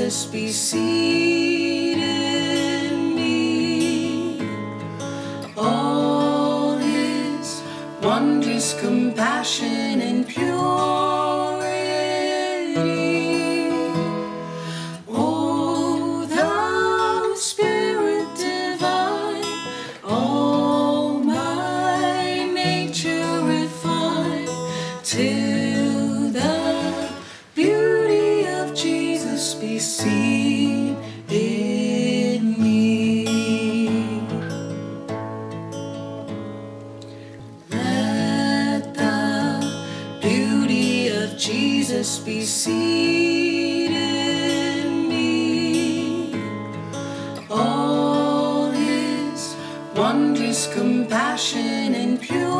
Jesus be seated in me. All His wondrous compassion and purity. O thou Spirit divine, all my nature refine, till the beauty of Jesus be seen in me. Let the beauty of Jesus be seen in me. All His wondrous compassion and purity.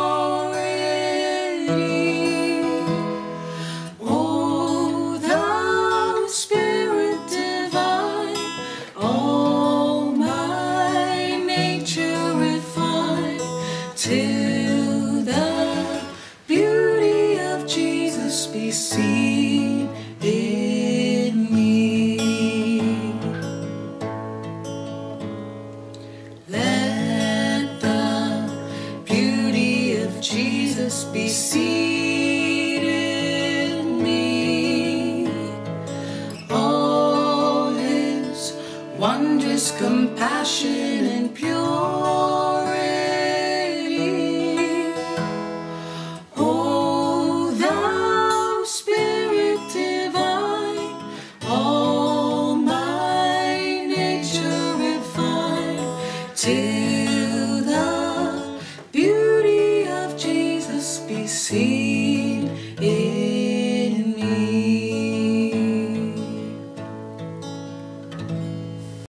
O thou Spirit divine, all my nature refine, till the beauty of Jesus be seen in me. Let the beauty of Jesus be seen in me. All His wondrous compassion and purity. O thou Spirit divine, all my nature refine, till the beauty of Jesus be seen.